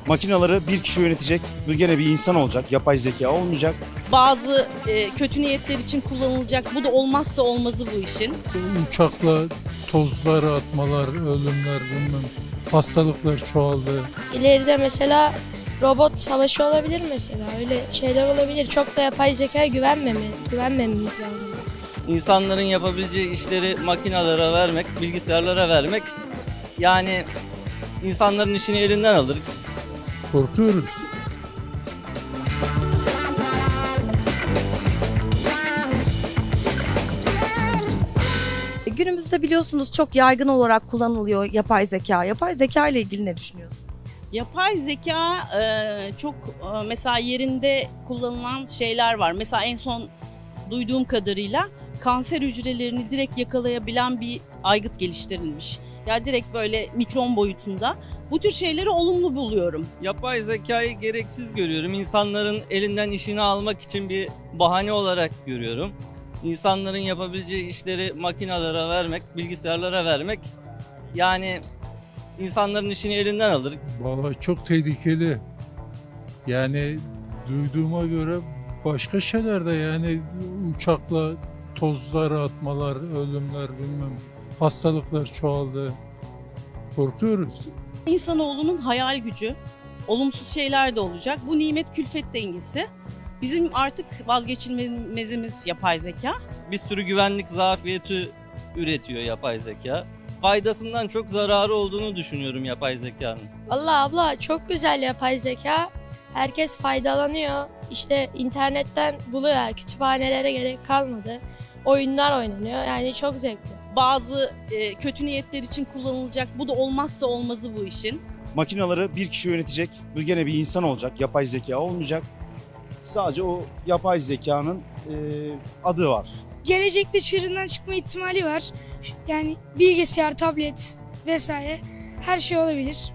Makinaları bir kişi yönetecek, bu gene bir insan olacak, yapay zeka olmayacak. Bazı kötü niyetler için kullanılacak. Bu da olmazsa olmazı bu işin. Uçakla tozlar atmalar, ölümler, bunun hastalıklar çoğaldı. İleride mesela robot savaşı olabilir mesela. Öyle şeyler olabilir. Çok da yapay zekaya güvenmememiz lazım. İnsanların yapabileceği işleri makinelere vermek, bilgisayarlara vermek, yani insanların işini elinden alır. Korkuyoruz. Günümüzde biliyorsunuz çok yaygın olarak kullanılıyor yapay zeka. Yapay zeka ile ilgili ne düşünüyorsun? Yapay zeka çok mesela yerinde kullanılan şeyler var. Mesela en son duyduğum kadarıyla kanser hücrelerini direkt yakalayabilen bir aygıt geliştirilmiş. Ya direkt böyle mikron boyutunda. Bu tür şeyleri olumlu buluyorum. Yapay zekayı gereksiz görüyorum. İnsanların elinden işini almak için bir bahane olarak görüyorum. İnsanların yapabileceği işleri makinelere vermek, bilgisayarlara vermek, yani insanların işini elinden alır. Vallahi çok tehlikeli. Yani duyduğuma göre başka şeyler de, yani uçakla tozlar atmalar, ölümler, hastalıklar çoğaldı. Korkuyoruz. İnsanoğlunun hayal gücü, olumsuz şeyler de olacak. Bu nimet külfet dengesi. Bizim artık vazgeçilmezimiz yapay zeka. Bir sürü güvenlik zafiyeti üretiyor yapay zeka. Faydasından çok zararı olduğunu düşünüyorum yapay zekanın. Vallahi abla çok güzel yapay zeka. Herkes faydalanıyor. İşte internetten buluyor. Kütüphanelere gerek kalmadı. Oyunlar oynanıyor. Yani çok zevkli. Bazı kötü niyetler için kullanılacak. Bu da olmazsa olmazı bu işin. Makinaları bir kişi yönetecek, bu gene bir insan olacak, yapay zeka olmayacak. Sadece o yapay zekanın adı var. Gelecekte çığırından çıkma ihtimali var. Yani bilgisayar, tablet vesaire her şey olabilir.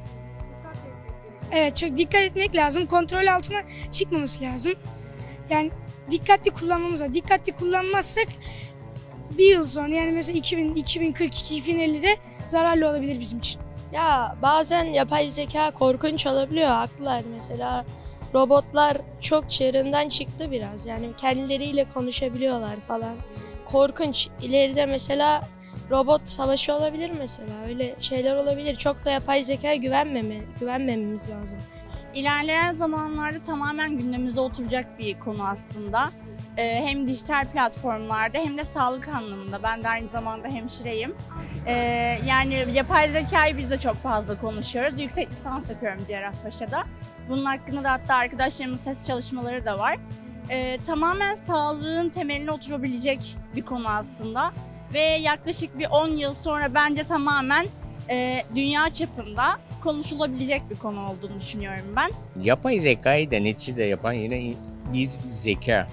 Evet, çok dikkat etmek lazım. Kontrol altına çıkmaması lazım. Yani dikkatli kullanmamız lazım. Dikkatli kullanmazsak bir yıl sonra, yani mesela 2042-2050'de zararlı olabilir bizim için. Ya bazen yapay zeka korkunç olabiliyor. Haklılar mesela. Robotlar çok çığırından çıktı biraz. Yani kendileriyle konuşabiliyorlar falan. Korkunç. İleride mesela robot savaşı olabilir mesela. Öyle şeyler olabilir. Çok da yapay zekaya güvenmememiz lazım. İlerleyen zamanlarda tamamen gündemimize oturacak bir konu aslında. Hem dijital platformlarda hem de sağlık anlamında. Ben de aynı zamanda hemşireyim. Yani yapay zekayı biz de çok fazla konuşuyoruz. Yüksek lisans yapıyorum Cerrahpaşa'da. Bunun hakkında da hatta arkadaşlarımın test çalışmaları da var. Tamamen sağlığın temeline oturabilecek bir konu aslında. Ve yaklaşık bir 10 yıl sonra bence tamamen dünya çapında konuşulabilecek bir konu olduğunu düşünüyorum ben. Yapay zekayı da neticede yapan yine bir zeka.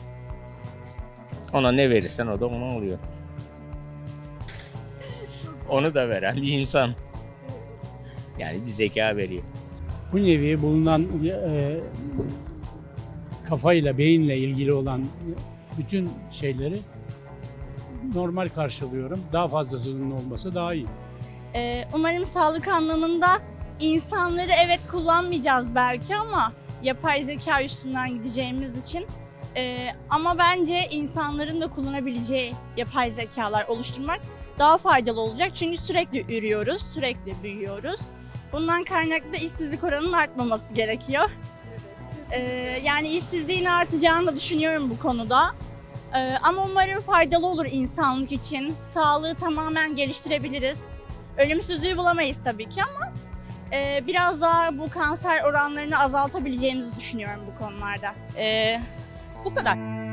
Ona ne verirsen o da onu alıyor. Onu da veren bir insan. Yani bir zeka veriyor. Bu nevi bulunan kafayla, beyinle ilgili olan bütün şeyleri normal karşılıyorum. Daha fazlasının olması daha iyi. Umarım sağlık anlamında insanları evet kullanmayacağız belki ama yapay zeka üstünden gideceğimiz için. Ama bence insanların da kullanabileceği yapay zekalar oluşturmak daha faydalı olacak. Çünkü sürekli ürüyoruz, sürekli büyüyoruz. Bundan kaynaklı da işsizlik oranının artmaması gerekiyor. Yani işsizliğin artacağını da düşünüyorum bu konuda. Ama umarım faydalı olur insanlık için. Sağlığı tamamen geliştirebiliriz. Ölümsüzlüğü bulamayız tabii ki ama biraz daha bu kanser oranlarını azaltabileceğimizi düşünüyorum bu konularda. Bu kadar.